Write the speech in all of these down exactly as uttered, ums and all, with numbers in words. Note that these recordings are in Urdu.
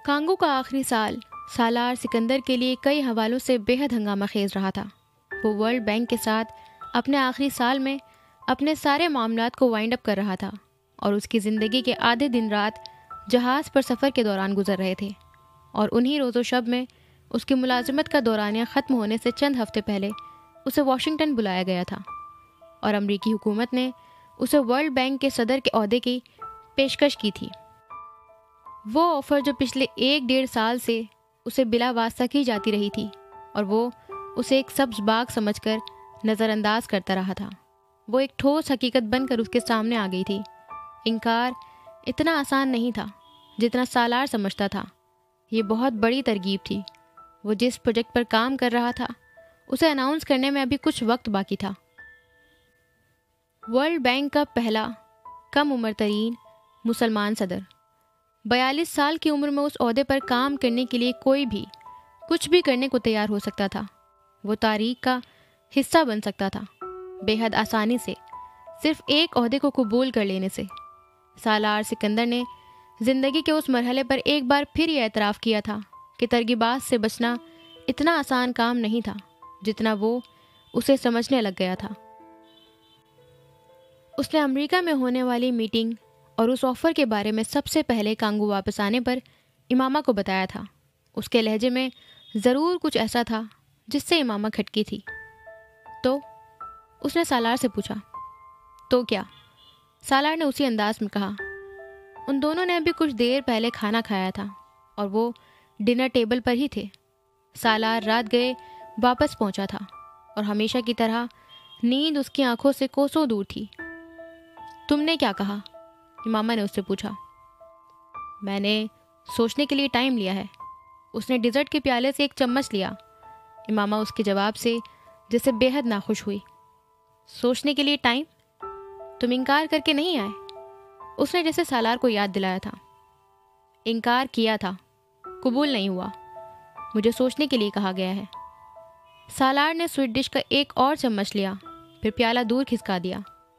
کانگو کا آخری سال سالار سکندر کے لیے کئی حوالوں سے بے حد ہنگامہ خیز رہا تھا۔ وہ ورلڈ بینک کے ساتھ اپنے آخری سال میں اپنے سارے معاملات کو وائنڈ اپ کر رہا تھا اور اس کی زندگی کے آدھے دن رات جہاز پر سفر کے دوران گزر رہے تھے، اور انہی روز و شب میں اس کی ملازمت کا دورانیہ ختم ہونے سے چند ہفتے پہلے اسے واشنگٹن بلایا گیا تھا، اور امریکی حکومت نے اسے ورلڈ بینک کے صدر کے عہدے کی پیشکش کی تھی۔ وہ آفر جو پچھلے ایک ڈیڑھ سال سے اسے بلا واسطہ کی جاتی رہی تھی، اور وہ اسے ایک سبز باغ سمجھ کر نظر انداز کرتا رہا تھا، وہ ایک ٹھوس حقیقت بن کر اس کے سامنے آ گئی تھی۔ انکار اتنا آسان نہیں تھا جتنا سالار سمجھتا تھا۔ یہ بہت بڑی ترغیب تھی۔ وہ جس پروجیکٹ پر کام کر رہا تھا اسے اناؤنس کرنے میں ابھی کچھ وقت باقی تھا۔ ورلڈ بینک کا پہلا کم عمر ترین مسلمان صدر، بیالیس سال کی عمر میں اس عہدے پر کام کرنے کے لیے کوئی بھی کچھ بھی کرنے کو تیار ہو سکتا تھا۔ وہ تاریخ کا حصہ بن سکتا تھا، بے حد آسانی سے، صرف ایک عہدے کو قبول کر لینے سے۔ سالار سکندر نے زندگی کے اس مرحلے پر ایک بار پھر یہ اعتراف کیا تھا کہ ترغیبات سے بچنا اتنا آسان کام نہیں تھا جتنا وہ اسے سمجھنے لگ گیا تھا۔ اس نے امریکہ میں ہونے والی میٹنگ اور اس آفر کے بارے میں سب سے پہلے کانگو واپس آنے پر امامہ کو بتایا تھا۔ اس کے لہجے میں ضرور کچھ ایسا تھا جس سے امامہ کھٹکی تھی۔ تو اس نے سالار سے پوچھا، تو کیا؟ سالار نے اسی انداز میں کہا، ان دونوں نے ابھی کچھ دیر پہلے کھانا کھایا تھا اور وہ ڈنر ٹیبل پر ہی تھے۔ سالار رات گئے واپس پہنچا تھا اور ہمیشہ کی طرح نیند اس کی آنکھوں سے کوسوں دور تھی۔ تم نے کیا کہا؟ امامہ نے اس سے پوچھا۔ میں نے سوچنے کے لیے ٹائم لیا ہے۔ اس نے ڈیزرٹ کے پیالے سے ایک چمچ لیا۔ امامہ اس کے جواب سے جیسے بے حد ناخوش ہوئی۔ سوچنے کے لیے ٹائم؟ تم انکار کر کے نہیں آئے؟ اس نے جیسے سالار کو یاد دلایا تھا۔ انکار کیا تھا، قبول نہیں ہوا۔ مجھے سوچنے کے لیے کہا گیا ہے۔ سالار نے سویٹ ڈش کا ایک اور چمچ لیا، پھر پیالہ دور کھسکا دیا۔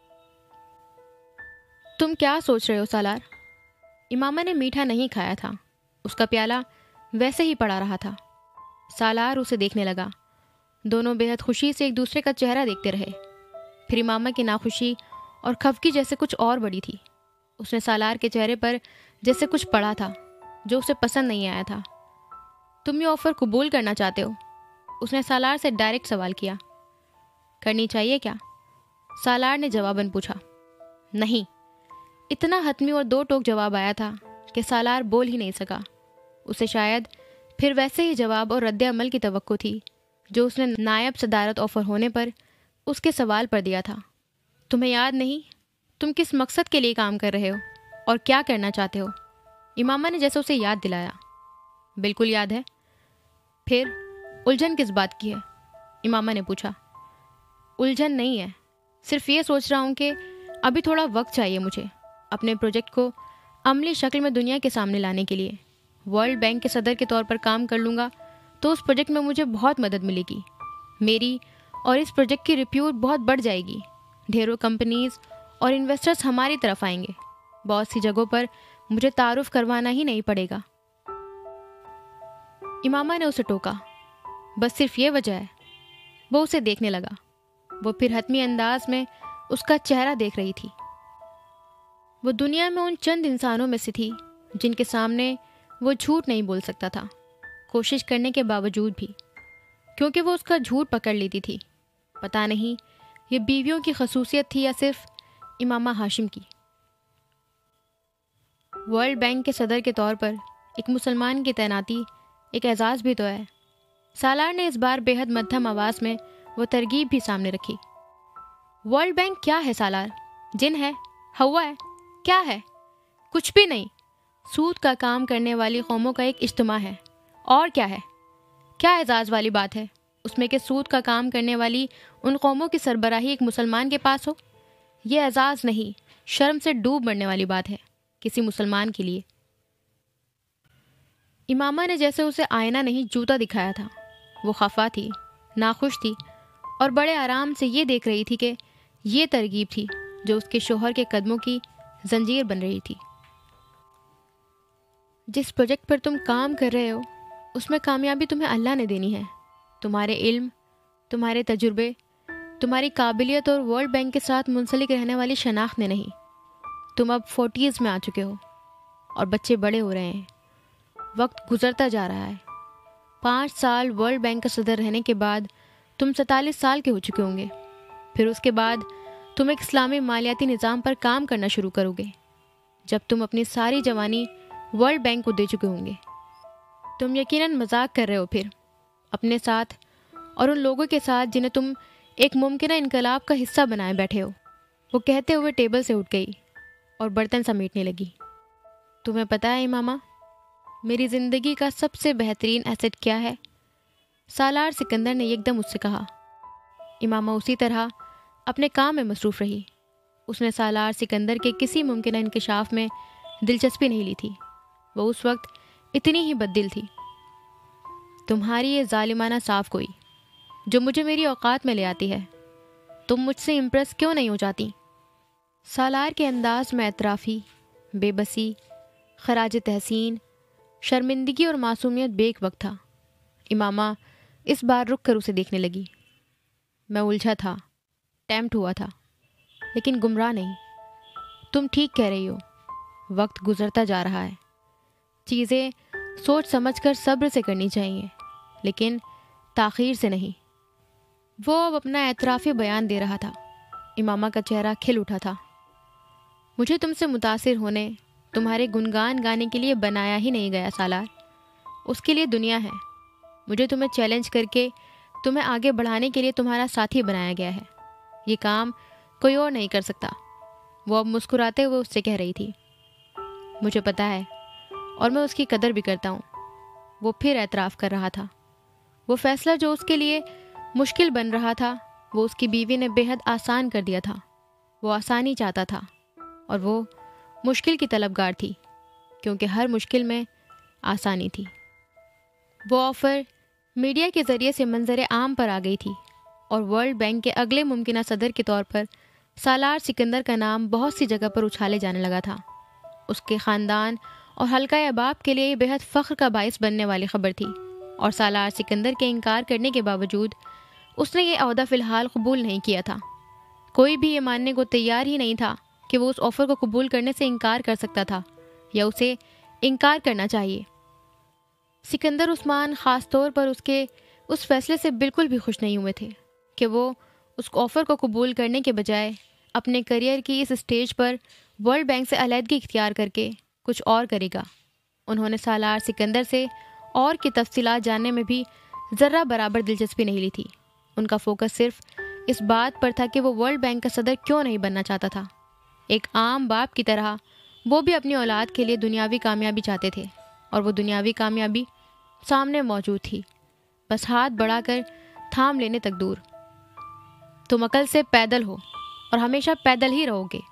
تم کیا سوچ رہے ہو سالار؟ امامہ نے میٹھا نہیں کھایا تھا، اس کا پیالہ ویسے ہی پڑا رہا تھا۔ سالار اسے دیکھنے لگا۔ دونوں بے حد خوشی سے ایک دوسرے کا چہرہ دیکھتے رہے۔ پھر امامہ کی ناخوشی اور خفگی جیسے کچھ اور بڑی تھی۔ اس نے سالار کے چہرے پر جیسے کچھ پڑا تھا جو اسے پسند نہیں آیا تھا۔ تم یہ آفر قبول کرنا چاہتے ہو؟ اس نے سالار سے ڈائریکٹ سوال کیا۔ کرنی چاہیے کیا؟ سالار نے جواباً پوچھا۔ نہیں۔ اتنا حتمی اور دو ٹوک جواب آیا تھا کہ سالار بول ہی نہیں سکا۔ اسے شاید پھر ویسے ہی جواب اور رد عمل کی توقع تھی جو اس نے نائب صدارت آفر ہونے پر اس کے سوال پر دیا تھا۔ تمہیں یاد نہیں تم کس مقصد کے لیے کام کر رہے ہو اور کیا کرنا چاہتے ہو؟ امامہ نے جیسے اسے یاد دلایا۔ بالکل یاد ہے۔ پھر الجھن کس بات کی ہے؟ امامہ نے پوچھا۔ الجھن نہیں ہے، صرف یہ سوچ رہا ہوں کہ ابھی تھوڑا وقت چاہیے مجھے اپنے پروجیکٹ کو عملی شکل میں دنیا کے سامنے لانے کے لیے۔ ورلڈ بینک کے صدر کے طور پر کام کر لوں گا تو اس پروجیکٹ میں مجھے بہت مدد ملے گی۔ میری اور اس پروجیکٹ کی ریپیوٹ بہت بڑھ جائے گی۔ ڈھیروں کمپنیز اور انویسٹرز ہماری طرف آئیں گے۔ بہت سی جگہوں پر مجھے تعارف کروانا ہی نہیں پڑے گا۔ امامہ نے اسے ٹوکا۔ بس صرف یہ وجہ ہے؟ وہ اسے دیکھنے لگا۔ وہ پھر حتمی انداز میں اس کا چہرہ دیکھ رہی تھی۔ وہ دنیا میں ان چند انسانوں میں سے تھی جن کے سامنے وہ جھوٹ نہیں بول سکتا تھا، کوشش کرنے کے باوجود بھی، کیونکہ وہ اس کا جھوٹ پکڑ لیتی تھی۔ پتہ نہیں یہ بیویوں کی خصوصیت تھی یا صرف امامہ ہاشم کی۔ ورلڈ بینک کے صدر کے طور پر ایک مسلمان کی تعیناتی ایک اعزاز بھی تو ہے۔ سالار نے اس بار بے حد مدھم آواز میں وہ ترغیب بھی سامنے رکھی۔ ورلڈ بینک کیا ہے سالار؟ جن ہے؟ ہوا ہے؟ کیا ہے؟ کچھ بھی نہیں۔ سود کا کام کرنے والی قوموں کا ایک اجتماع ہے۔ اور کیا ہے؟ کیا اعزاز والی بات ہے اس میں کہ سود کا کام کرنے والی ان قوموں کی سربراہی ایک مسلمان کے پاس ہو؟ یہ اعزاز نہیں، شرم سے ڈوب مرنے والی بات ہے کسی مسلمان کے لیے۔ امامہ نے جیسے اسے آئینہ نہیں جوتا دکھایا تھا۔ وہ خفا تھی، ناخوش تھی اور بڑے آرام سے یہ دیکھ رہی تھی کہ یہ ترغیب تھی جو اس کے شوہر کے قدموں کی زنجیر بن رہی تھی۔ جس پروجیکٹ پر تم کام کر رہے ہو اس میں کامیابی تمہیں اللہ نے دینی ہے، تمہارے علم، تمہارے تجربے، تمہاری قابلیت اور ورلڈ بینک کے ساتھ منسلک رہنے والی شناخت نے نہیں۔ تم اب فورٹیز میں آ چکے ہو اور بچے بڑے ہو رہے ہیں، وقت گزرتا جا رہا ہے۔ پانچ سال ورلڈ بینک کا صدر رہنے کے بعد تم سینتالیس سال کے ہو چکے ہوں گے۔ پھر اس کے بعد تم ایک اسلامی مالیاتی نظام پر کام کرنا شروع کرو گے جب تم اپنی ساری جوانی ورلڈ بینک کو دے چکے ہوں گے۔ تم یقیناً مذاق کر رہے ہو پھر اپنے ساتھ اور ان لوگوں کے ساتھ جنہیں تم ایک ممکنہ انقلاب کا حصہ بنائے بیٹھے ہو۔ وہ کہتے ہوئے ٹیبل سے اٹھ گئی اور برتن سمیٹنے لگی۔ تمہیں پتہ ہے امامہ، میری زندگی کا سب سے بہترین ایسٹ کیا ہے؟ سالار سکندر نے ایک دم اس سے کہا۔ امامہ اسی طرح اپنے کام میں مصروف رہی۔ اس نے سالار سکندر کے کسی ممکنہ انکشاف میں دلچسپی نہیں لی تھی۔ وہ اس وقت اتنی ہی بددل تھی۔ تمہاری یہ ظالمانہ صاف گوئی جو مجھے میری اوقات میں لے آتی ہے، تم مجھ سے امپریس کیوں نہیں ہو جاتی؟ سالار کے انداز میں اعترافی، بے بسی، خراج تحسین، شرمندگی اور معصومیت بے ایک وقت تھا۔ امامہ اس بار رک کر اسے دیکھنے لگی۔ میں الجھا تھا، ٹیمپٹ ہوا تھا، لیکن گمراہ نہیں۔ تم ٹھیک کہہ رہی ہو، وقت گزرتا جا رہا ہے۔ چیزیں سوچ سمجھ کر صبر سے کرنی چاہیے، لیکن تاخیر سے نہیں۔ وہ اب اپنا اعترافی بیان دے رہا تھا۔ امامہ کا چہرہ کھل اٹھا تھا۔ مجھے تم سے متاثر ہونے، تمہارے گنگان گانے کے لیے بنایا ہی نہیں گیا سالار، اس کے لیے دنیا ہے۔ مجھے تمہیں چیلنج کر کے تمہیں آگے بڑھانے کے لیے تمہارا ساتھی بنایا گیا ہے۔ یہ کام کوئی اور نہیں کر سکتا۔ وہ اب مسکراتے ہوئے اس سے کہہ رہی تھی۔ مجھے پتہ ہے اور میں اس کی قدر بھی کرتا ہوں۔ وہ پھر اعتراف کر رہا تھا۔ وہ فیصلہ جو اس کے لیے مشکل بن رہا تھا، وہ اس کی بیوی نے بے حد آسان کر دیا تھا۔ وہ آسانی چاہتا تھا اور وہ مشکل کی طلبگار تھی، کیونکہ ہر مشکل میں آسانی تھی۔ وہ آفر میڈیا کے ذریعے سے منظر عام پر آ گئی تھی اور ورلڈ بینک کے اگلے ممکنہ صدر کے طور پر سالار سکندر کا نام بہت سی جگہ پر اچھالے جانے لگا تھا۔ اس کے خاندان اور حلقہ احباب کے لیے یہ بے حد فخر کا باعث بننے والی خبر تھی، اور سالار سکندر کے انکار کرنے کے باوجود اس نے یہ عہدہ فی الحال قبول نہیں کیا تھا۔ کوئی بھی یہ ماننے کو تیار ہی نہیں تھا کہ وہ اس آفر کو قبول کرنے سے انکار کر سکتا تھا یا اسے انکار کرنا چاہیے۔ سکندر عثمان خاص طور پر اس کے اس فیصلے سے بالکل بھی خوش نہیں ہوئے تھے کہ وہ اس آفر کو قبول کرنے کے بجائے اپنے کریئر کی اس اسٹیج پر ورلڈ بینک سے علیحدگی اختیار کر کے کچھ اور کرے گا۔ انہوں نے سالار سکندر سے اور کی تفصیلات جاننے میں بھی ذرہ برابر دلچسپی نہیں لی تھی۔ ان کا فوکس صرف اس بات پر تھا کہ وہ ورلڈ بینک کا صدر کیوں نہیں بننا چاہتا تھا۔ ایک عام باپ کی طرح وہ بھی اپنی اولاد کے لیے دنیاوی کامیابی چاہتے تھے، اور وہ دنیاوی کامیابی سامنے موجود تھی، بس ہاتھ بڑھا کر تھام لینے تک دور۔ تم عقل سے پیدل ہو اور ہمیشہ پیدل ہی رہو گے۔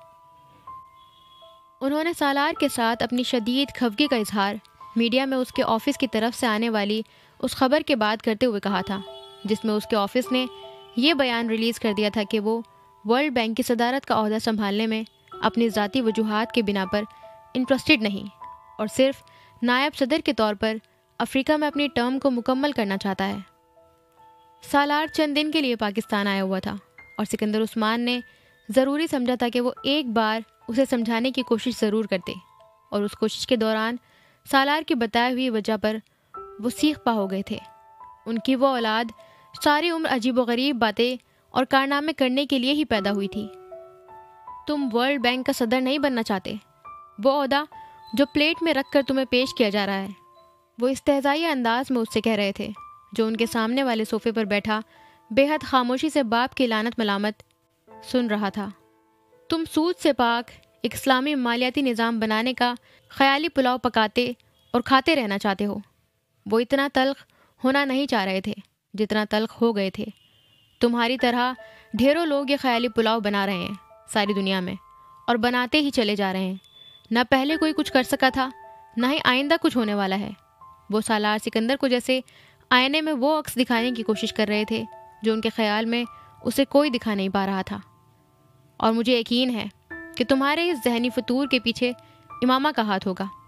انہوں نے سالار کے ساتھ اپنی شدید خفگی کا اظہار میڈیا میں اس کے آفس کی طرف سے آنے والی اس خبر کے بعد کرتے ہوئے کہا تھا، جس میں اس کے آفس نے یہ بیان ریلیز کر دیا تھا کہ وہ ورلڈ بینک کی صدارت کا عہدہ سنبھالنے میں اپنی ذاتی وجوہات کے بنا پر انٹرسٹڈ نہیں، اور صرف نائب صدر کے طور پر افریقہ میں اپنی ٹرم کو مکمل کرنا چاہتا ہے۔ سالار چند دن کے لیے پاکستان آیا ہوا تھا، اور سکندر عثمان نے ضروری سمجھا تھا کہ وہ ایک بار اسے سمجھانے کی کوشش ضرور کرتے، اور اس کوشش کے دوران سالار کی بتائی ہوئی وجہ پر وہ سیخ پا ہو گئے تھے۔ ان کی وہ اولاد ساری عمر عجیب و غریب باتیں اور کارنامے کرنے کے لیے ہی پیدا ہوئی تھی۔ تم ورلڈ بینک کا صدر نہیں بننا چاہتے، وہ عہدہ جو پلیٹ میں رکھ کر تمہیں پیش کیا جا رہا ہے، وہ استہزائی انداز میں اس سے کہہ رہے تھے، جو ان کے سامنے والے صوفے پر بیٹھا بے حد خاموشی سے باپ کی لعنت ملامت سن رہا تھا۔ تم سود سے پاک ایک اسلامی مالیاتی نظام بنانے کا خیالی پلاؤ پکاتے اور کھاتے رہنا چاہتے ہو۔ وہ اتنا تلخ ہونا نہیں چاہ رہے تھے جتنا تلخ ہو گئے تھے۔ تمہاری طرح ڈھیروں لوگ یہ خیالی پلاؤ بنا رہے ہیں ساری دنیا میں، اور بناتے ہی چلے جا رہے ہیں۔ نہ پہلے کوئی کچھ کر سکا تھا، نہ ہی آئندہ کچھ ہونے والا ہے۔ وہ سالار سکندر کو جیسے آئینے میں وہ عکس دکھانے کی کوشش کر رہے تھے جو ان کے خیال میں اسے کوئی دکھا نہیں پا رہا تھا۔ اور مجھے یقین ہے کہ تمہارے اس ذہنی فطور کے پیچھے امامہ کا ہاتھ ہوگا۔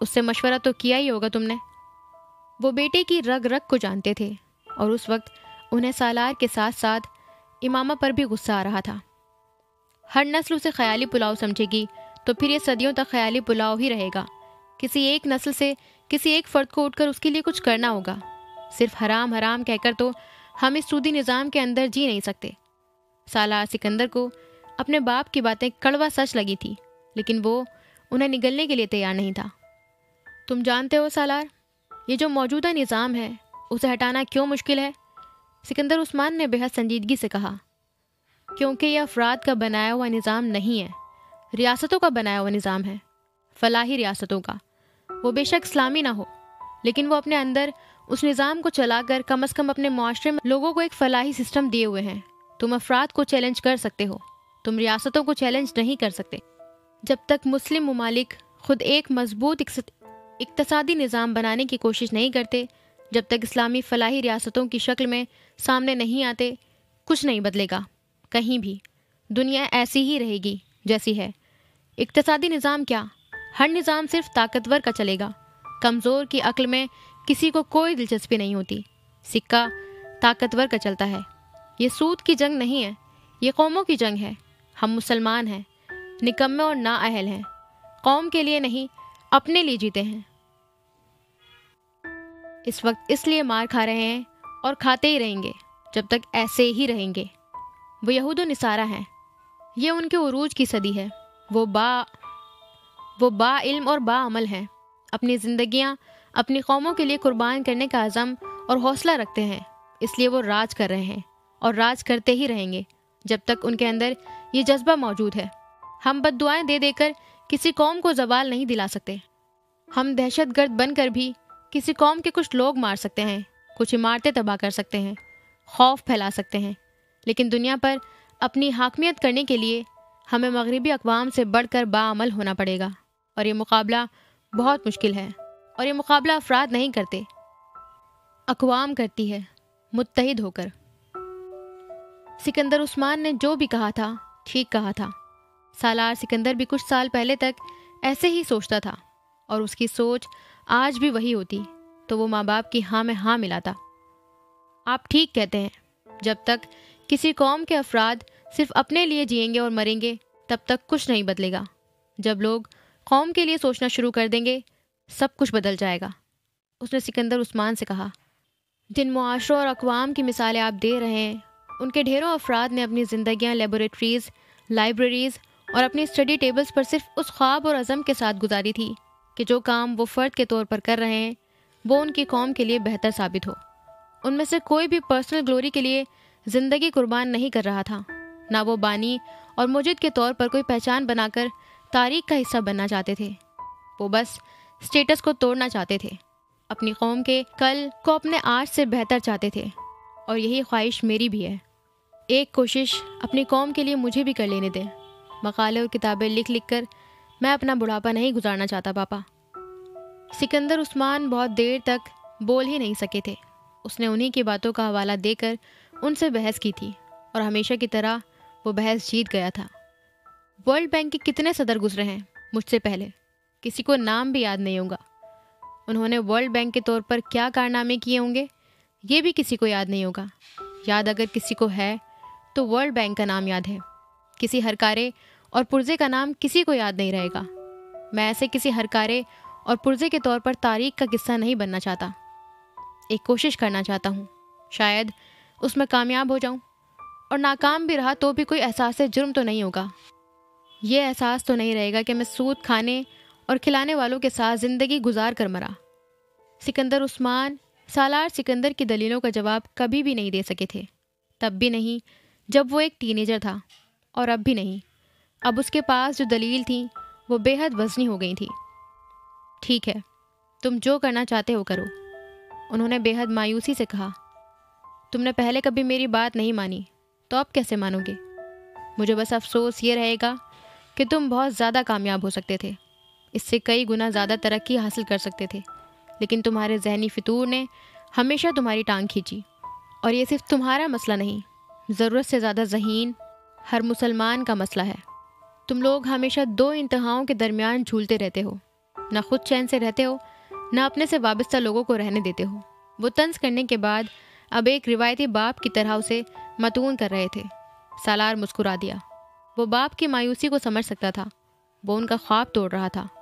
اس سے مشورہ تو کیا ہی ہوگا تم نے۔ وہ بیٹے کی رگ رگ کو جانتے تھے اور اس وقت انہیں سالار کے ساتھ ساتھ امامہ پر بھی غصہ آ رہا تھا۔ ہر نسل اسے خیالی پلاؤ سمجھے گی تو پھر یہ صدیوں تک خیالی پلاؤ ہی رہے گا۔ کسی ایک نسل سے کسی ایک فرد کو اٹھ کر اس کے لیے کچھ کرنا ہوگا۔ صرف حرام حرام کہہ کر تو ہم اس سودی نظام کے اندر جی نہیں سکتے۔ سالار سکندر کو اپنے باپ کی باتیں کڑوا سچ لگی تھی، لیکن وہ انہیں نگلنے کے لیے تیار نہیں تھا۔ تم جانتے ہو سالار، یہ جو موجودہ نظام ہے اسے ہٹانا کیوں مشکل ہے؟ سکندر عثمان نے بے حد سنجیدگی سے کہا۔ کیونکہ یہ افراد کا بنایا ہوا نظام نہیں ہے، ریاستوں کا بنایا ہوا نظام ہے، فلاحی ریاستوں کا۔ وہ بے شک اسلامی نہ ہو، لیکن وہ اپنے اندر اس نظام کو چلا کر کم از کم اپنے معاشرے میں لوگوں کو ایک فلاحی سسٹم دیے ہوئے ہیں۔ تم افراد کو چیلنج کر سکتے ہو، تم ریاستوں کو چیلنج نہیں کر سکتے۔ جب تک مسلم ممالک خود ایک مضبوط اقتصادی نظام بنانے کی کوشش نہیں کرتے، جب تک اسلامی فلاحی ریاستوں کی شکل میں سامنے نہیں آتے، کچھ نہیں بدلے گا کہیں بھی۔ دنیا ایسی ہی رہے گی جیسی ہے۔ اقتصادی نظام کیا، ہر نظام صرف طاقتور کا چلے گا۔ کمزور کی عقل میں کسی کو کوئی دلچسپی نہیں ہوتی۔ سکہ طاقتور کا چلتا ہے۔ یہ سود کی جنگ نہیں ہے، یہ قوموں کی جنگ ہے۔ ہم مسلمان ہیں، نکمے اور نااہل ہیں، قوم کے لیے نہیں اپنے لیے جیتے ہیں۔ اس وقت اس لیے مار کھا رہے ہیں اور کھاتے ہی رہیں گے جب تک ایسے ہی رہیں گے۔ وہ یہود و نصارہ ہیں، یہ ان کے عروج کی صدی ہے۔ وہ با وہ با علم اور با عمل ہیں، اپنی زندگیاں اپنی قوموں کے لیے قربان کرنے کا عزم اور حوصلہ رکھتے ہیں، اس لیے وہ راج کر رہے ہیں اور راج کرتے ہی رہیں گے جب تک ان کے اندر یہ جذبہ موجود ہے۔ ہم بد دعائیں دے دے کر کسی قوم کو زوال نہیں دلا سکتے۔ ہم دہشت گرد بن کر بھی کسی قوم کے کچھ لوگ مار سکتے ہیں، کچھ عمارتیں تباہ کر سکتے ہیں، خوف پھیلا سکتے ہیں، لیکن دنیا پر اپنی حاکمیت کرنے کے لیے ہمیں مغربی اقوام سے بڑھ کر باعمل ہونا پڑے گا، اور یہ مقابلہ بہت مشکل ہے، اور یہ مقابلہ افراد نہیں کرتے، اقوام کرتی ہے، متحد ہو کر۔ سکندر عثمان نے جو بھی کہا تھا ٹھیک کہا تھا۔ سالار سکندر بھی کچھ سال پہلے تک ایسے ہی سوچتا تھا، اور اس کی سوچ آج بھی وہی ہوتی تو وہ ماں باپ کی ہاں میں ہاں ملاتا۔ آپ ٹھیک کہتے ہیں، جب تک کسی قوم کے افراد صرف اپنے لیے جئیں گے اور مریں گے تب تک کچھ نہیں بدلے گا۔ جب لوگ قوم کے لیے سوچنا شروع کر دیں گے سب کچھ بدل جائے گا۔ اس نے سکندر عثمان سے کہا، جن معاشروں اور اقوام کی مثالیں آپ دے رہے ہیں ان کے ڈھیروں افراد نے اپنی زندگیاں لیبارٹریز، لائبریریز اور اپنی اسٹڈی ٹیبلز پر صرف اس خواب اور عزم کے ساتھ گزاری تھی کہ جو کام وہ فرد کے طور پر کر رہے ہیں وہ ان کی قوم کے لیے بہتر ثابت ہو۔ ان میں سے کوئی بھی پرسنل گلوری کے لیے زندگی قربان نہیں کر رہا تھا، نہ وہ بانی اور مجد کے طور پر کوئی پہچان بنا کر تاریخ کا حصہ بننا چاہتے تھے۔ وہ بس اسٹیٹس کو توڑنا چاہتے تھے، اپنی قوم کے کل کو اپنے آج سے بہتر چاہتے تھے، اور یہی خواہش میری بھی ہے۔ ایک کوشش اپنی قوم کے لیے مجھے بھی کر لینے دیں۔ مقالے اور کتابیں لکھ لکھ کر میں اپنا بڑھاپا نہیں گزارنا چاہتا پاپا۔ سکندر عثمان بہت دیر تک بول ہی نہیں سکے تھے۔ اس نے انہی کی باتوں کا حوالہ دے کر ان سے بحث کی تھی، اور ہمیشہ کی طرح وہ بحث جیت گیا تھا۔ ورلڈ بینک کے کتنے صدر گزرے ہیں مجھ سے پہلے، کسی کو نام بھی یاد نہیں ہوگا۔ انہوں نے ورلڈ بینک کے طور پر کیا کارنامے کیے ہوں گے یہ بھی کسی کو یاد نہیں ہوگا۔ یاد اگر کسی کو ہے تو ورلڈ بینک کا نام یاد ہے۔ کسی ہرکارے اور پرزے کا نام کسی کو یاد نہیں رہے گا۔ میں ایسے کسی ہرکارے اور پرزے کے طور پر تاریخ کا قصہ نہیں بننا چاہتا۔ ایک کوشش کرنا چاہتا ہوں، شاید اس میں کامیاب ہو جاؤں، اور ناکام بھی رہا تو بھی کوئی احساس جرم تو نہیں ہوگا۔ یہ احساس تو نہیں رہے گا کہ میں سود کھانے اور کھلانے والوں کے ساتھ زندگی گزار کر مرا۔ سکندر عثمان سالار سکندر کی دلیلوں کا جواب کبھی بھی نہیں دے سکے تھے، تب بھی نہیں جب وہ ایک ٹین ایجر تھا، اور اب بھی نہیں۔ اب اس کے پاس جو دلیل تھیں وہ بے حد وزنی ہو گئی تھی۔ ٹھیک ہے، تم جو کرنا چاہتے ہو کرو، انہوں نے بے حد مایوسی سے کہا۔ تم نے پہلے کبھی میری بات نہیں مانی تو اب کیسے مانو گے؟ مجھے بس افسوس یہ رہے گا کہ تم بہت زیادہ کامیاب ہو سکتے تھے، اس سے کئی گنا زیادہ ترقی حاصل کر سکتے تھے، لیکن تمہارے ذہنی فطور نے ہمیشہ تمہاری ٹانگ کھینچی۔ اور یہ صرف تمہارا مسئلہ نہیں، ضرورت سے زیادہ ذہین ہر مسلمان کا مسئلہ ہے۔ تم لوگ ہمیشہ دو انتہاؤں کے درمیان جھولتے رہتے ہو، نہ خود چین سے رہتے ہو نہ اپنے سے وابستہ لوگوں کو رہنے دیتے ہو۔ وہ طنز کرنے کے بعد اب ایک روایتی باپ کی طرح اسے متون کر رہے تھے۔ سالار مسکرا دیا۔ وہ باپ کی مایوسی کو سمجھ سکتا تھا۔ وہ ان کا خواب توڑ رہا تھا۔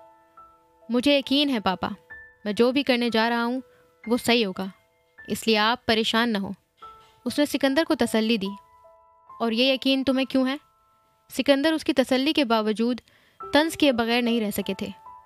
مجھے یقین ہے پاپا، میں جو بھی کرنے جا رہا ہوں وہ صحیح ہوگا، اس لیے آپ پریشان نہ ہو۔ اس نے سکندر کو تسلی دی۔ اور یہ یقین تمہیں کیوں ہے؟ سکندر اس کی تسلی کے باوجود طنز کیے بغیر نہیں رہ سکے تھے۔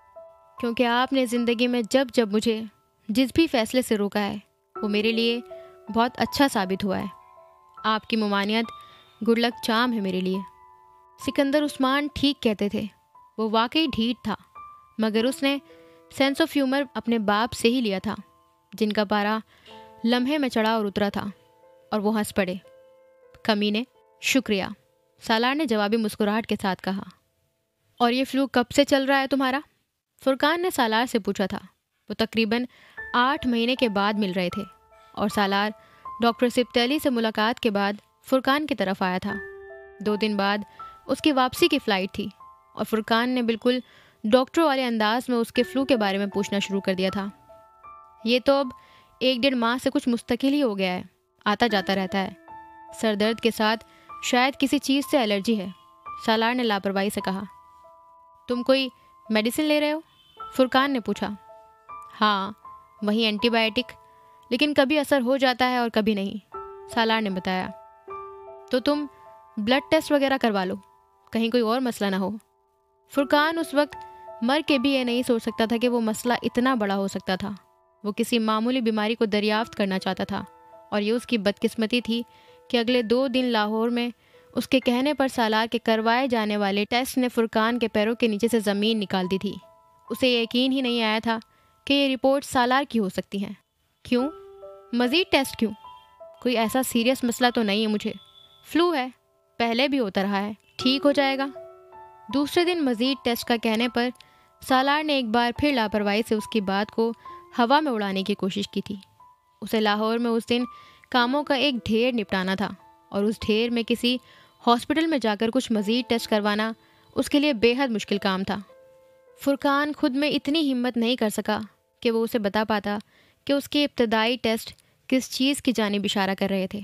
کیونکہ آپ نے زندگی میں جب جب مجھے جس بھی فیصلے سے روکا ہے وہ میرے لیے بہت اچھا ثابت ہوا ہے۔ آپ کی ممانعت گڈ لک چارم ہے میرے لیے۔ سکندر عثمان ٹھیک کہتے تھے۔ وہ واقعی ڈھیٹ تھا، مگر اس نے سینس آف ہیومر اپنے باپ سے ہی لیا تھا، جن کا پارا لمحے میں چڑھا اور اترا تھا، اور وہ ہنس پڑے۔ کمینے، شکریہ، سالار نے جوابی مسکراہٹ کے ساتھ کہا۔ اور یہ فلو کب سے چل رہا ہے تمہارا؟ فرقان نے سالار سے پوچھا تھا۔ وہ تقریباً آٹھ مہینے کے بعد مل رہے تھے، اور سالار ڈاکٹر سبتیلی سے ملاقات کے بعد فرقان کی طرف آیا تھا۔ دو دن بعد اس کی واپسی کی فلائٹ تھی، اور فرقان نے بالکل ڈاکٹر والے انداز میں اس کے فلو کے بارے میں پوچھنا شروع کر دیا تھا۔ یہ تو اب ایک ڈیڑھ ماہ سے کچھ مستقل ہی ہو گیا ہے، آتا جاتا رہتا ہے۔ سر درد کے ساتھ شاید کسی چیز سے الرجی ہے، سالار نے لاپرواہی سے کہا۔ تم کوئی میڈیسن لے رہے ہو؟ فرقان نے پوچھا۔ ہاں، وہی اینٹی بائیوٹک، لیکن کبھی اثر ہو جاتا ہے اور کبھی نہیں، سالار نے بتایا۔ تو تم بلڈ ٹیسٹ وغیرہ کروا لو، کہیں کوئی اور مسئلہ نہ ہو۔ فرقان اس وقت مر کے بھی یہ نہیں سوچ سکتا تھا کہ وہ مسئلہ اتنا بڑا ہو سکتا تھا۔ وہ کسی معمولی بیماری کو دریافت کرنا چاہتا تھا، اور یہ اس کی بدقسمتی تھی کہ اگلے دو دن لاہور میں اس کے کہنے پر سالار کے کروائے جانے والے ٹیسٹ نے فرقان کے پیروں کے نیچے سے زمین نکال دی تھی۔ اسے یقین ہی نہیں آیا تھا کہ یہ رپورٹ سالار کی ہو سکتی ہیں۔ کیوں؟ مزید ٹیسٹ کیوں؟ کوئی ایسا سیریس مسئلہ تو نہیں ہے مجھے، فلو ہے، پہلے بھی ہوتا رہا ہے، ٹھیک ہو جائے گا۔ دوسرے دن مزید ٹیسٹ کا کہنے پر سالار نے ایک بار پھر لاپرواہی سے اس کی بات کو ہوا میں اڑانے کی کوشش کی تھی۔ اسے لاہور میں اس دن کاموں کا ایک ڈھیر نپٹانا تھا، اور اس ڈھیر میں کسی ہاسپٹل میں جا کر کچھ مزید ٹیسٹ کروانا اس کے لیے بے حد مشکل کام تھا۔ فرقان خود میں اتنی ہمت نہیں کر سکا کہ وہ اسے بتا پاتا کہ اس کے ابتدائی ٹیسٹ کس چیز کی جانب اشارہ کر رہے تھے۔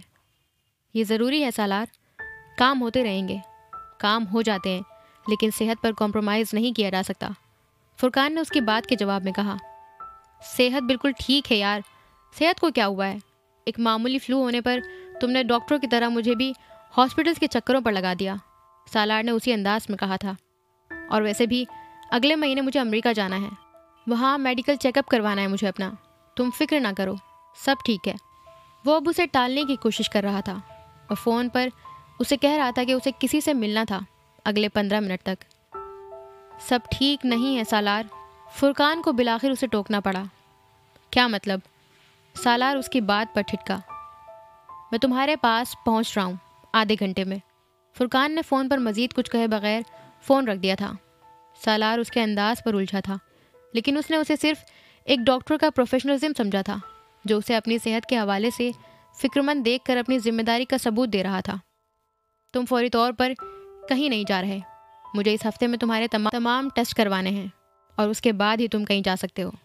یہ ضروری ہے سالار، کام ہوتے رہیں گے، کام ہو جاتے ہیں، لیکن صحت پر کمپرومائز نہیں کیا جا سکتا، فرقان نے اس کی بات کے جواب میں کہا۔ صحت بالکل ٹھیک ہے یار، صحت کو کیا ہوا ہے؟ ایک معمولی فلو ہونے پر تم نے ڈاکٹروں کی طرح مجھے بھی ہاسپٹلس کے چکروں پر لگا دیا، سالار نے اسی انداز میں کہا تھا۔ اور ویسے بھی اگلے مہینے مجھے امریکہ جانا ہے، وہاں میڈیکل چیک اپ کروانا ہے مجھے اپنا، تم فکر نہ کرو، سب ٹھیک ہے۔ وہ اب اسے ٹالنے کی کوشش کر رہا تھا، اور فون پر اسے کہہ رہا تھا کہ اسے کسی سے ملنا تھا اگلے پندرہ منٹ تک۔ سب ٹھیک نہیں ہے سالار، فرقان کو بالآخر اسے ٹوکنا پڑا۔ کیا مطلب؟ سالار اس کی بات پر ٹھٹکا۔ میں تمہارے پاس پہنچ رہا ہوں آدھے گھنٹے میں۔ فرقان نے فون پر مزید کچھ کہے بغیر فون رکھ دیا تھا۔ سالار اس کے انداز پر الجھا تھا، لیکن اس نے اسے صرف ایک ڈاکٹر کا پروفیشنلزم سمجھا تھا، جو اسے اپنی صحت کے حوالے سے فکرمند دیکھ کر اپنی ذمہ داری کا ثبوت دے رہا تھا۔ تم فوری طور پر کہیں نہیں جا رہے، مجھے اس ہفتے میں تمہارے تمام ٹیسٹ کروانے ہیں، اور اس کے بعد ہی تم کہیں جا سکتے ہو۔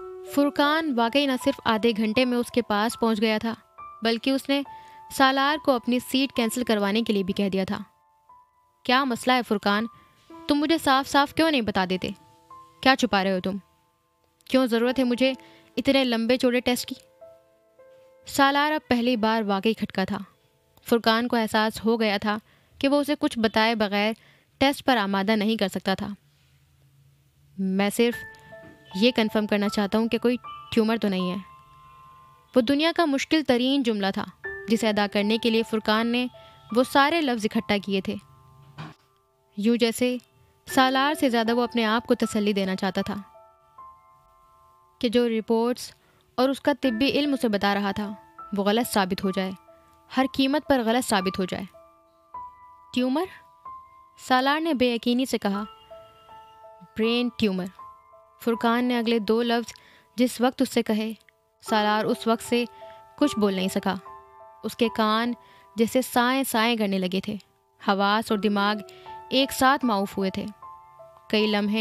فرقان واقعی نہ صرف آدھے گھنٹے میں اس کے پاس پہنچ گیا تھا، بلکہ اس نے سالار کو اپنی سیٹ کینسل کروانے کے لیے بھی کہہ دیا تھا۔ کیا مسئلہ ہے فرقان؟ تم مجھے صاف صاف کیوں نہیں بتا دیتے؟ کیا چھپا رہے ہو تم؟ کیوں ضرورت ہے مجھے اتنے لمبے چوڑے ٹیسٹ کی؟ سالار اب پہلی بار واقعی کھٹکا تھا۔ فرقان کو احساس ہو گیا تھا کہ وہ اسے کچھ بتائے بغیر ٹیسٹ پر آمادہ نہیں کر سکتا تھا۔ میں صرف یہ کنفرم کرنا چاہتا ہوں کہ کوئی ٹیومر تو نہیں ہے۔ وہ دنیا کا مشکل ترین جملہ تھا جسے ادا کرنے کے لیے فرقان نے وہ سارے لفظ اکٹھا کیے تھے، یوں جیسے سالار سے زیادہ وہ اپنے آپ کو تسلی دینا چاہتا تھا کہ جو رپورٹس اور اس کا طبی علم اسے بتا رہا تھا وہ غلط ثابت ہو جائے، ہر قیمت پر غلط ثابت ہو جائے۔ ٹیومر؟ سالار نے بے یقینی سے کہا۔ Brain tumour. فرقان نے اگلے دو لفظ جس وقت اس سے کہے، سالار اس وقت سے کچھ بول نہیں سکا۔ اس کے کان جیسے سائیں سائیں کرنے لگے تھے، حواس اور دماغ ایک ساتھ معاف ہوئے تھے۔ کئی لمحے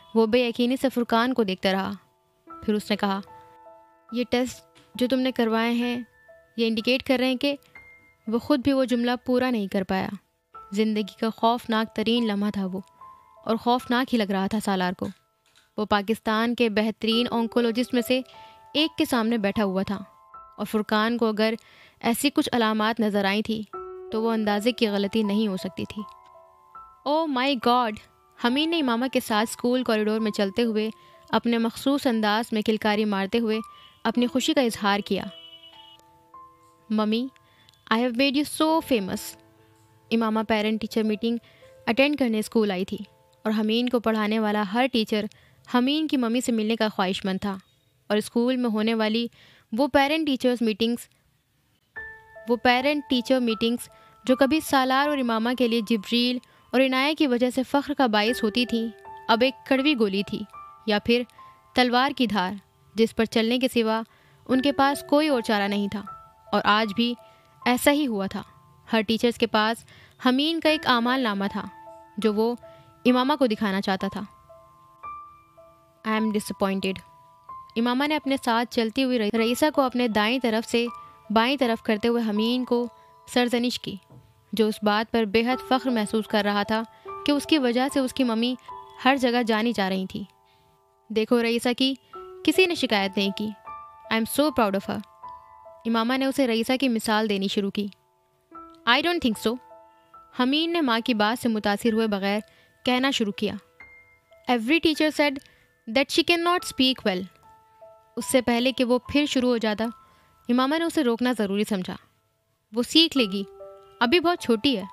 وہ بے یقینی سے فرقان کو دیکھتا رہا. پھر اس نے کہا, یہ ٹیسٹ جو تم نے کروائے ہیں یہ انڈیکیٹ کر رہے ہیں کہ وہ خود بھی وہ جملہ پورا نہیں کر پایا. زندگی کا خوفناک ترین لمحہ تھا وہ, اور خوفناک ہی لگ رہا تھا سالار کو. وہ پاکستان کے بہترین آنکولوجسٹ میں سے ایک کے سامنے بیٹھا ہوا تھا, اور فرقان کو اگر ایسی کچھ علامات نظر آئی تھی تو وہ اندازے کی غلطی نہیں ہو سکتی تھی. او مائی گاڈ! حمید نے امامہ کے ساتھ اسکول کوریڈور میں چلتے ہوئے اپنے مخصوص انداز میں کلکاری مارتے ہوئے اپنی خوشی کا اظہار کیا. Mummy, I have made you so famous. Imama parent teacher meeting attend کرنے اسکول آئی تھی, اور حمید کو پڑھانے والا ہر ٹیچر حمید کی ممی سے ملنے کا خواہش مند تھا. اور اسکول میں ہونے والی وہ پیرنٹ ٹیچرز میٹنگز وہ پیرنٹ ٹیچر میٹنگز جو کبھی سالار اور امامہ کے لیے جبریل اور عنایہ کی وجہ سے فخر کا باعث ہوتی تھیں, اب ایک کڑوی گولی تھی, یا پھر تلوار کی دھار جس پر چلنے کے سوا ان کے پاس کوئی اور چارہ نہیں تھا. اور آج بھی ایسا ہی ہوا تھا. ہر ٹیچرز کے پاس حمید کا ایک اعمال نامہ تھا جو وہ امامہ کو دکھانا چاہتا تھا. I am disappointed. امامہ نے اپنے ساتھ چلتی ہوئی رئیسہ کو اپنے دائیں طرف سے بائیں طرف کرتے ہوئے حمید کو سرزنش کی, جو اس بات پر بے حد فخر محسوس کر رہا تھا کہ اس کی وجہ سے اس کی ممی ہر جگہ جانی جا رہی تھی. دیکھو رئیسہ کی کسی نے شکایت نہیں کی. I am so proud of her. Imama نے اسے رئیسہ کی مثال دینی شروع کی. I don't think so. حمید نے ماں کی بات سے متاثر ہوئے بغیر کہنا شروع کیا. Every teacher said that she can not speak well. اس سے پہلے کہ وہ پھر شروع ہو جاتا, امامہ نے اسے روکنا ضروری سمجھا. وہ سیکھ لے گی, ابھی بہت چھوٹی ہے.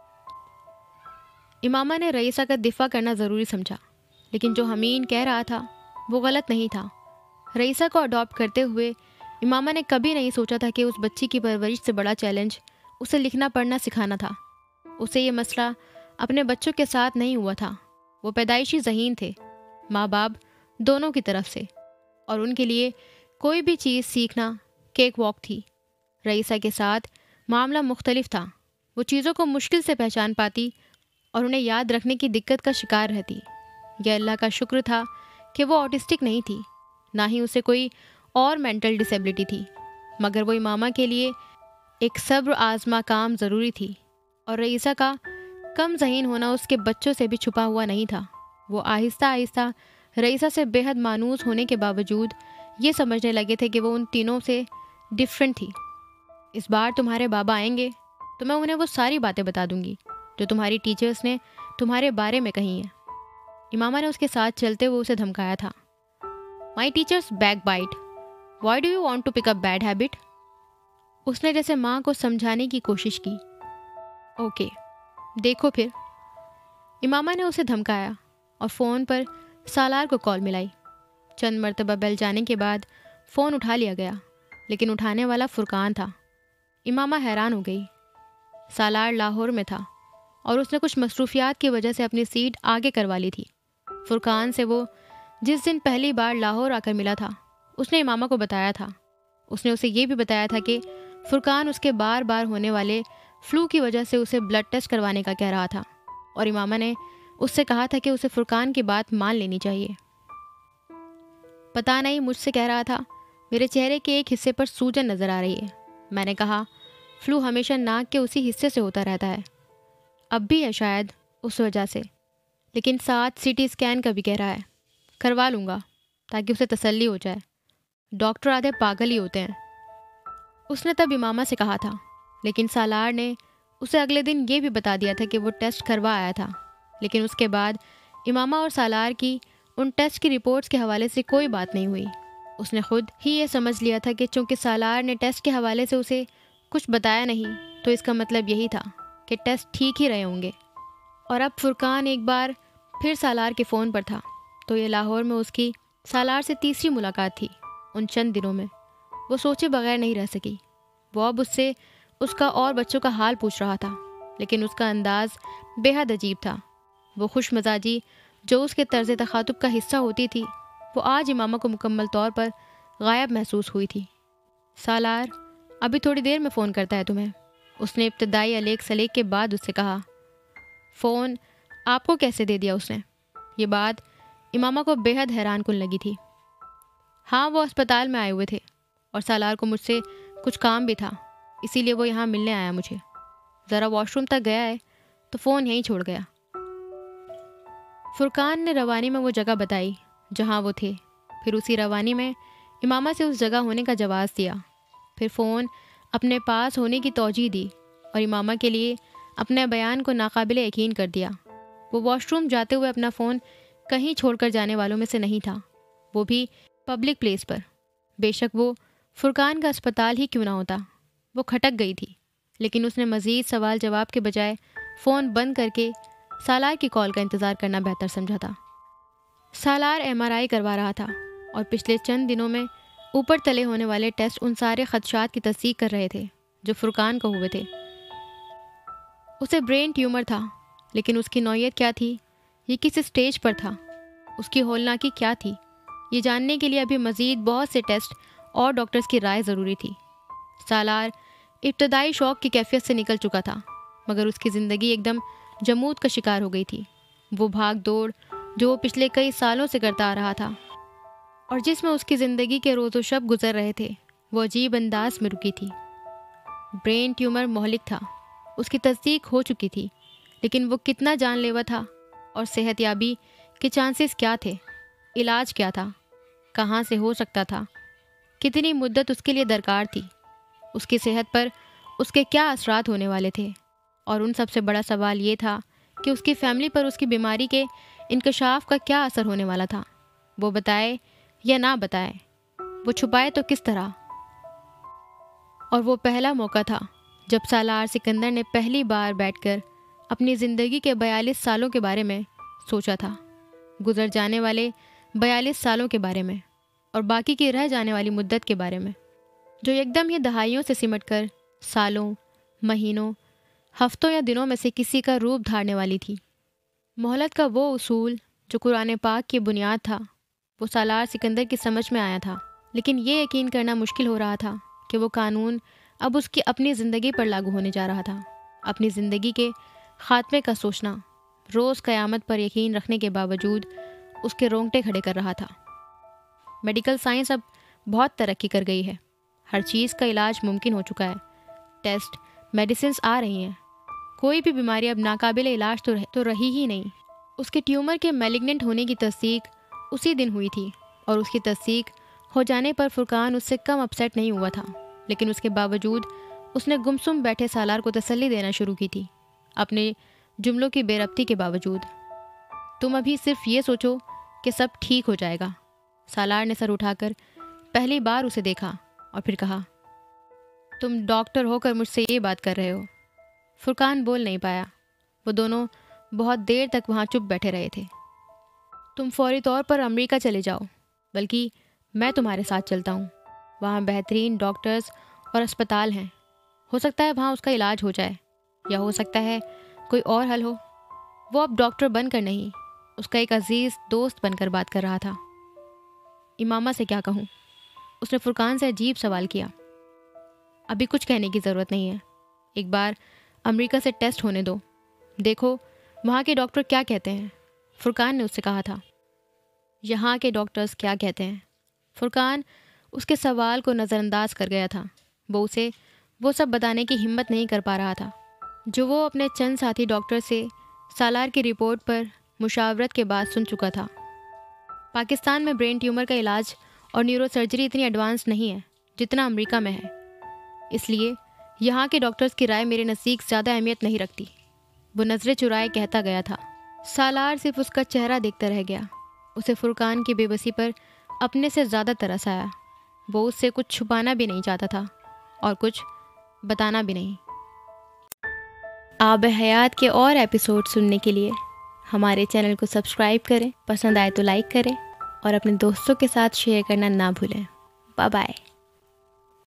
امامہ نے رئیسہ کا دفاع کرنا ضروری سمجھا, لیکن جو حمید کہہ رہا تھا وہ غلط نہیں تھا. رئیسہ کو اڈاپٹ کرتے ہوئے امامہ نے کبھی نہیں سوچا تھا کہ اس بچی کی پرورش سے بڑا چیلنج اسے لکھنا پڑھنا سکھانا تھا. اسے یہ مسئلہ اپنے بچوں کے ساتھ نہیں ہوا تھا. وہ پیدائشی ذہین تھے, ماں باپ دونوں کی طرف سے, اور ان کے لیے کوئی بھی چیز سیکھنا کیک واک تھی. رئیسہ کے ساتھ معاملہ مختلف تھا. وہ چیزوں کو مشکل سے پہچان پاتی اور انہیں یاد رکھنے کی دقت کا شکار رہتی. یہ اللہ کا شکر تھا کہ وہ آٹسٹک نہیں تھی, نہ ہی اسے کوئی اور مینٹل ڈسیبلٹی تھی, مگر وہ امامہ کے لیے ایک صبر آزما کام ضروری تھی. اور رئیسہ کا کم ذہین ہونا اس کے بچوں سے بھی چھپا ہوا نہیں تھا. وہ آہستہ آہستہ رئیسہ سے بے حد مانوس ہونے کے باوجود یہ سمجھنے لگے تھے کہ وہ ان تینوں سے ڈفرینٹ تھی. اس بار تمہارے بابا آئیں گے تو میں انہیں وہ ساری باتیں بتا دوں گی جو تمہاری ٹیچرز نے تمہارے بارے میں کہی ہیں. امامہ نے اس کے ساتھ چلتے ہوئے اسے دھمکایا تھا. My teachers backbite. Why do you want to pick up bad habit. اس نے جیسے ماں کو سمجھانے کی کوشش کی. اوکے دیکھو پھر. امامہ نے اسے دھمکایا اور فون پر سالار کو کال ملائی. چند مرتبہ بیل جانے کے بعد فون اٹھا لیا گیا, لیکن اٹھانے والا فرقان تھا. امامہ حیران ہو گئی. سالار لاہور میں تھا اور اس نے کچھ مصروفیات کی وجہ سے اپنی سیٹ آگے کروا لی تھی. فرقان سے وہ جس دن پہلی بار لاہور آ کر ملا تھا اس نے امامہ کو بتایا تھا. اس نے اسے یہ بھی بتایا تھا کہ فرقان اس کے بار بار ہونے والے فلو کی وجہ سے اسے بلڈ ٹیسٹ کروانے کا کہہ رہا تھا, اور امامہ نے اس سے کہا تھا کہ اسے فرقان کی بات مان لینی چاہیے. پتہ نہیں مجھ سے کہہ رہا تھا میرے چہرے کے ایک حصے پر سوجن نظر آ رہی ہے. میں نے کہا فلو ہمیشہ ناک کے اسی حصے سے ہوتا رہتا ہے, اب بھی ہے شاید اس وجہ سے, لیکن ساتھ سی ٹی اسکین کا بھی کہہ رہا ہے. کروا لوں گا تاکہ اسے تسلی ہو جائے. ڈاکٹر آدھے پاگل ہی ہوتے ہیں. اس نے تب امامہ سے کہا تھا, لیکن سالار نے اسے اگلے دن یہ بھی بتا دیا تھا کہ وہ ٹیسٹ کروا آیا تھا. لیکن اس کے بعد امامہ اور سالار کی ان ٹیسٹ کی رپورٹس کے حوالے سے کوئی بات نہیں ہوئی. اس نے خود ہی یہ سمجھ لیا تھا کہ چونکہ سالار نے ٹیسٹ کے حوالے سے اسے کچھ بتایا نہیں تو اس کا مطلب یہی تھا کہ ٹیسٹ ٹھیک ہی رہے ہوں گے. اور اب فرقان ایک بار پھر سالار کے فون پر تھا, تو یہ لاہور میں اس کی سالار سے تیسری ملاقات تھی ان چند دنوں میں. وہ سوچے بغیر نہیں رہ سکی. وہ اب اس سے اس کا اور بچوں کا حال پوچھ رہا تھا, لیکن اس کا انداز بے حد عجیب تھا. وہ خوش مزاجی جو اس کے طرز تخاطب کا حصہ ہوتی تھی وہ آج امامہ کو مکمل طور پر غائب محسوس ہوئی تھی. سالار ابھی تھوڑی دیر میں فون کرتا ہے تمہیں, اس نے ابتدائی الیک سلیک کے بعد اس سے کہا. فون آپ کو کیسے دے دیا اس نے؟ یہ بات امامہ کو بے حد حیران کن لگی تھی۔ ہاں وہ اسپتال میں آئے ہوئے تھے اور سالار کو مجھ سے کچھ کام بھی تھا، اسی لیے وہ یہاں ملنے آیا مجھے۔ ذرا واش روم تک گیا ہے تو فون یہیں چھوڑ گیا۔ فرقان نے روانی میں وہ جگہ بتائی جہاں وہ تھے، پھر اسی روانی میں امامہ سے اس جگہ ہونے کا جواز دیا، پھر فون اپنے پاس ہونے کی توجیہ دی اور امامہ کے لیے اپنے بیان کو ناقابل یقین کر دیا۔ وہ واش روم جاتے ہوئے اپنا فون کہیں چھوڑ کر جانے والوں میں سے نہیں تھا، وہ بھی پبلک پلیس پر۔ بے شک وہ فرقان کا اسپتال ہی کیوں نہ ہوتا۔ وہ کھٹک گئی تھی، لیکن اس نے مزید سوال جواب کے بجائے فون بند کر کے سالار کی کال کا انتظار کرنا بہتر سمجھا تھا۔ سالار ایم آر آئی کروا رہا تھا اور پچھلے چند دنوں میں اوپر تلے ہونے والے ٹیسٹ ان سارے خدشات کی تصدیق کر رہے تھے جو فرقان کو ہوئے تھے۔ اسے برین ٹیومر تھا، لیکن اس کی نوعیت کیا تھی، یہ کس اسٹیج پر تھا، اس کی ہولناکی کیا تھی، یہ جاننے کے لیے ابھی مزید بہت سے ٹیسٹ اور ڈاکٹرز کی رائے ضروری تھی۔ سالار ابتدائی شوق کی کیفیت سے نکل چکا تھا، مگر اس کی زندگی ایک دم جمود کا شکار ہو گئی تھی۔ وہ بھاگ دوڑ جو وہ پچھلے کئی سالوں سے کرتا آ رہا تھا اور جس میں اس کی زندگی کے روز و شب گزر رہے تھے، وہ عجیب انداز میں رکی تھی۔ برین ٹیومر مہلک تھا، اس کی تصدیق ہو چکی تھی، لیکن وہ کتنا جان لیوا تھا اور صحت یابی کے چانسز کیا تھے، علاج کیا تھا، کہاں سے ہو سکتا تھا، کتنی مدت اس کے لیے درکار تھی، اس کی صحت پر اس کے کیا اثرات ہونے والے تھے، اور ان سب سے بڑا سوال یہ تھا کہ اس کی فیملی پر اس کی بیماری کے انکشاف کا کیا اثر ہونے والا تھا۔ وہ بتائے یا نہ بتائے، وہ چھپائے تو کس طرح۔ اور وہ پہلا موقع تھا جب سالار سکندر نے پہلی بار بیٹھ کر اپنی زندگی کے بیالیس سالوں کے بارے میں سوچا تھا، گزر جانے والے بیالیس سالوں کے بارے میں اور باقی کی رہ جانے والی مدت کے بارے میں، جو ایک دم ہی دہائیوں سے سمٹ کر سالوں، مہینوں، ہفتوں یا دنوں میں سے کسی کا روپ دھارنے والی تھی۔ مہلت کا وہ اصول جو قرآن پاک کی بنیاد تھا، وہ سالار سکندر کی سمجھ میں آیا تھا، لیکن یہ یقین کرنا مشکل ہو رہا تھا کہ وہ قانون اب اس کی اپنی زندگی پر لاگو ہونے جا رہا تھا۔ اپنی زندگی کے خاتمے کا سوچنا روز قیامت پر یقین رکھنے کے باوجود اس کے رونگٹے کھڑے کر رہا تھا۔ میڈیکل سائنس اب بہت ترقی کر گئی ہے، ہر چیز کا علاج ممکن ہو چکا ہے، ٹیسٹ، میڈیسنز آ رہی ہیں، کوئی بھی بیماری اب ناقابل علاج تو رہ تو رہی ہی نہیں۔ اس کے ٹیومر کے میلیگننٹ ہونے کی تصدیق اسی دن ہوئی تھی اور اس کی تصدیق ہو جانے پر فرقان اس سے کم اپسیٹ نہیں ہوا تھا، لیکن اس کے باوجود اس نے گمسم بیٹھے سالار کو تسلی دینا شروع کی تھی، اپنے جملوں کی بے ربطی کے باوجود۔ تم ابھی صرف یہ سوچو کہ سب ٹھیک ہو جائے گا۔ سالار نے سر اٹھا کر پہلی بار اسے دیکھا اور پھر کہا، تم ڈاکٹر ہو کر مجھ سے یہ بات کر رہے ہو؟ فرقان بول نہیں پایا، وہ دونوں بہت دیر تک وہاں چپ بیٹھے رہے تھے۔ تم فوری طور پر امریکہ چلے جاؤ، بلکہ میں تمہارے ساتھ چلتا ہوں، وہاں بہترین ڈاکٹرز اور اسپتال ہیں، ہو سکتا ہے وہاں اس کا علاج ہو جائے، یا ہو سکتا ہے کوئی اور حل ہو۔ وہ اب ڈاکٹر بن کر نہیں، اس کا ایک عزیز دوست بن کر بات کر رہا تھا۔ امامہ سے کیا کہوں؟ اس نے فرقان سے عجیب سوال کیا۔ ابھی کچھ کہنے کی ضرورت نہیں ہے، ایک بار امریکہ سے ٹیسٹ ہونے دو، دیکھو وہاں کے ڈاکٹر کیا کہتے ہیں، فرقان نے اس سے کہا تھا۔ یہاں کے ڈاکٹرز کیا کہتے ہیں؟ فرقان اس کے سوال کو نظر انداز کر گیا تھا، وہ اسے وہ سب بتانے کی ہمت نہیں کر پا رہا تھا جو وہ اپنے چند ساتھی ڈاکٹر سے سالار کی رپورٹ پر مشاورت کے بعد سن چکا تھا۔ پاکستان میں برین ٹیومر کا علاج اور نیورو سرجری اتنی ایڈوانس نہیں ہے جتنا امریکہ میں ہے، اس لیے یہاں کے ڈاکٹرز کی رائے میرے نزدیک زیادہ اہمیت نہیں رکھتی، وہ نظریں چرائے کہتا گیا تھا۔ سالار صرف اس کا چہرہ دیکھتا رہ گیا، اسے فرقان کی بے بسی پر اپنے سے زیادہ ترس آیا۔ وہ اس سے کچھ چھپانا بھی نہیں چاہتا تھا اور کچھ بتانا بھی نہیں۔ آب حیات کے اور ایپیسوڈ سننے کے لیے ہمارے چینل کو سبسکرائب کریں، پسند آئے تو لائک کریں اور اپنے دوستوں کے ساتھ شیئر کرنا نہ بھولیں۔ Bye bye.